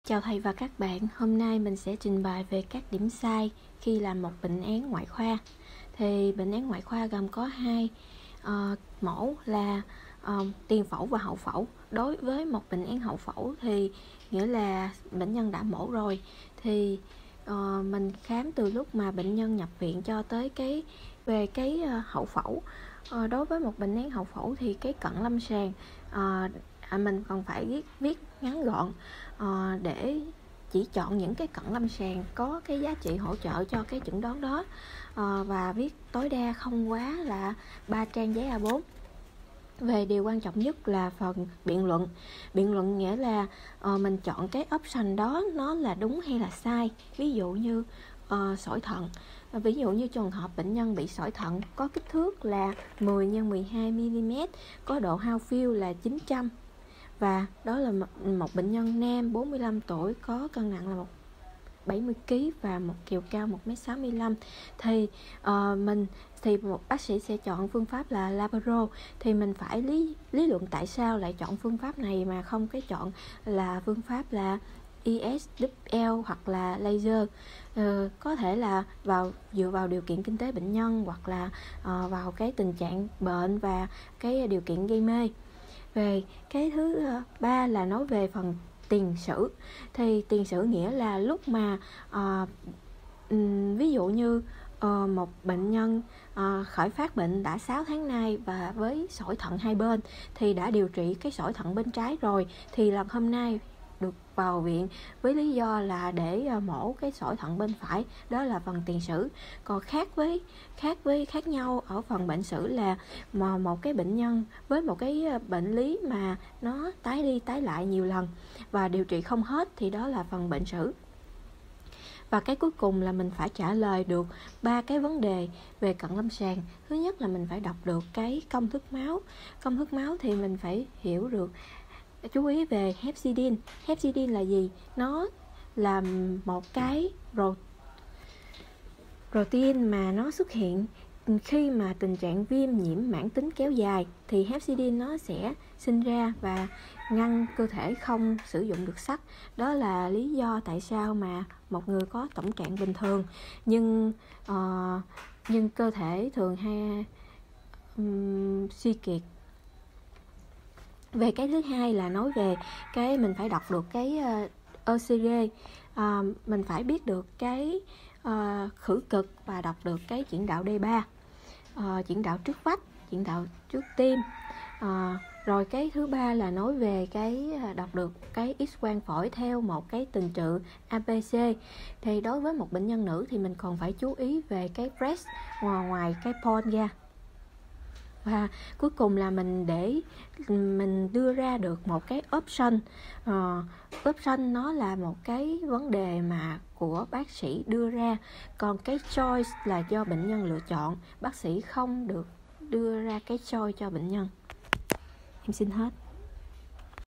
Chào thầy và các bạn, hôm nay mình sẽ trình bày về các điểm sai khi làm một bệnh án ngoại khoa. Thì bệnh án ngoại khoa gồm có hai mổ là tiền phẫu và hậu phẫu. Đối với một bệnh án hậu phẫu thì nghĩa là bệnh nhân đã mổ rồi, thì mình khám từ lúc mà bệnh nhân nhập viện cho tới về hậu phẫu. Đối với một bệnh án hậu phẫu thì cái cận lâm sàng mình còn phải viết ngắn gọn để chỉ chọn những cái cận lâm sàng có cái giá trị hỗ trợ cho cái chẩn đoán đó, và viết tối đa không quá là 3 trang giấy A4. Về điều quan trọng nhất là phần biện luận. Biện luận nghĩa là mình chọn cái option đó nó là đúng hay là sai. Ví dụ như sỏi thận. Ví dụ như trường hợp bệnh nhân bị sỏi thận có kích thước là 10 x 12 mm, có độ hao phiêu là 900, và đó là một bệnh nhân nam 45 tuổi có cân nặng là 70 kg và một chiều cao 1m65. Thì một bác sĩ sẽ chọn phương pháp là Labaro. Thì mình phải lý luận tại sao lại chọn phương pháp này mà không cái chọn là phương pháp là ISWL hoặc là laser. Có thể là dựa vào điều kiện kinh tế bệnh nhân, hoặc là vào cái tình trạng bệnh và cái điều kiện gây mê. Về cái thứ ba là nói về phần tiền sử. Thì tiền sử nghĩa là lúc mà ví dụ như một bệnh nhân khởi phát bệnh đã 6 tháng nay và với sỏi thận hai bên, thì đã điều trị cái sỏi thận bên trái rồi, thì lần hôm nay được vào viện với lý do là để mổ cái sỏi thận bên phải. Đó là phần tiền sử. Còn khác nhau ở phần bệnh sử là một cái bệnh nhân với một cái bệnh lý mà nó tái đi tái lại nhiều lần và điều trị không hết, thì đó là phần bệnh sử. Và cái cuối cùng là mình phải trả lời được 3 cái vấn đề về cận lâm sàng. Thứ nhất là mình phải đọc được cái công thức máu. Công thức máu thì mình phải hiểu được, chú ý về hepcidin. Hepcidin là gì? Nó là một cái protein mà nó xuất hiện khi mà tình trạng viêm nhiễm mãn tính kéo dài, thì hepcidin nó sẽ sinh ra và ngăn cơ thể không sử dụng được sắt. Đó là lý do tại sao mà một người có tổng trạng bình thường nhưng cơ thể thường hay suy kiệt. Về cái thứ hai là nói về cái mình phải đọc được cái ECG, mình phải biết được cái khử cực và đọc được cái chuyển đạo D3, chuyển đạo trước vách, chuyển đạo trước tim. Rồi cái thứ ba là nói về cái đọc được cái X-quang phổi theo một cái trình tự ABC. Thì đối với một bệnh nhân nữ thì mình còn phải chú ý về cái breast ngoài cái pon ra. Và cuối cùng là mình đưa ra được một cái option. Option nó là một cái vấn đề mà của bác sĩ đưa ra, còn cái choice là do bệnh nhân lựa chọn. Bác sĩ không được đưa ra cái choice cho bệnh nhân. Em xin hết.